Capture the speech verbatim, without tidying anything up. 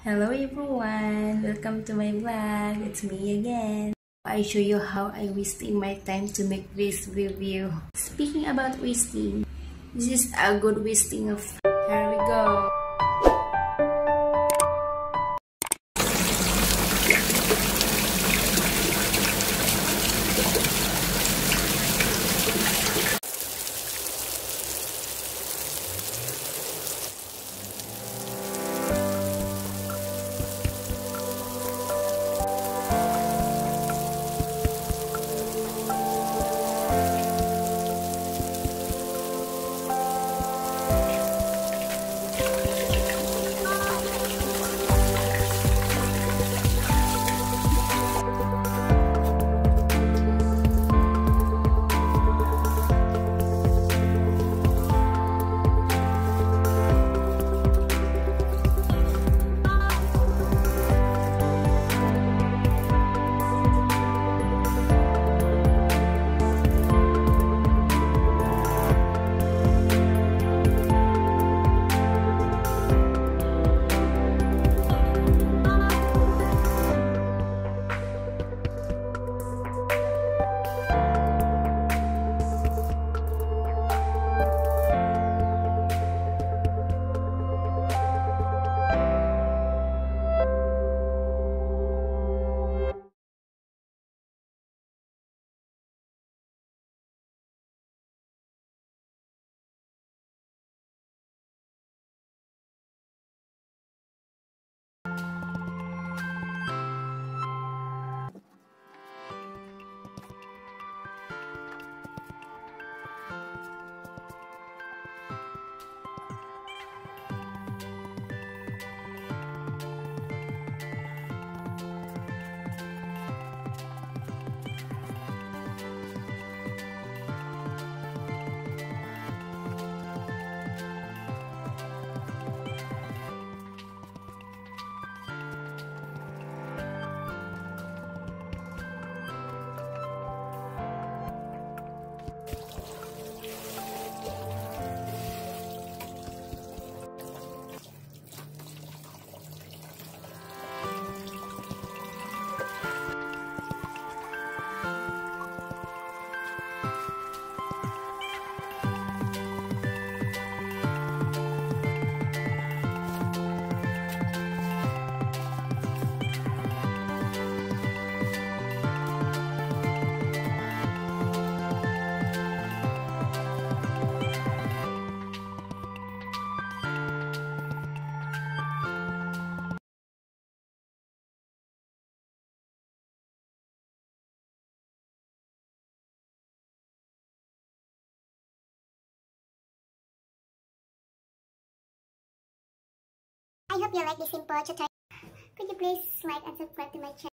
Hello everyone, welcome to my vlog. It's me again. I show you how I wasting my time to make this review. Speaking about wasting, this is a good wasting of. Here we go. I hope you like this simple tutorial. Could you please like and subscribe to my channel?